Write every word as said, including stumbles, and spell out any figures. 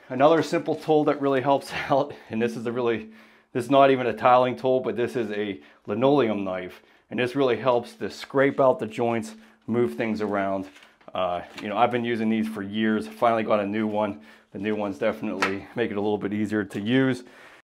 Another simple tool that really helps out, and this is a really, this is not even a tiling tool, but this is a linoleum knife. And this really helps to scrape out the joints, move things around. Uh, you know, I've been using these for years. Finally got a new one. The new ones definitely make it a little bit easier to use.